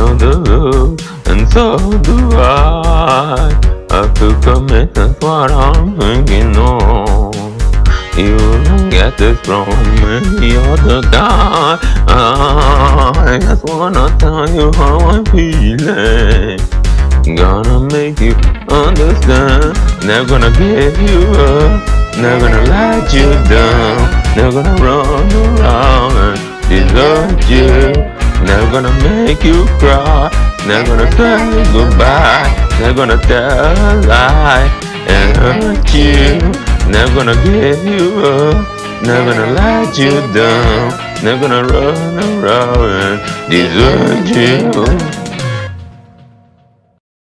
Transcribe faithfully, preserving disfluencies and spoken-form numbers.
know the rules, and so do I. I feel commitment what I'm thinking on. You don't get this from any other guy. I just wanna tell you how I'm feeling. Gonna make you understand. Never gonna give you up. Never gonna let you down. Never gonna run around and desert you. Never gonna make you cry. Never gonna say goodbye. Never gonna tell a lie and hurt you. Never gonna give you up. Never gonna let you down. Never gonna run around and desert you.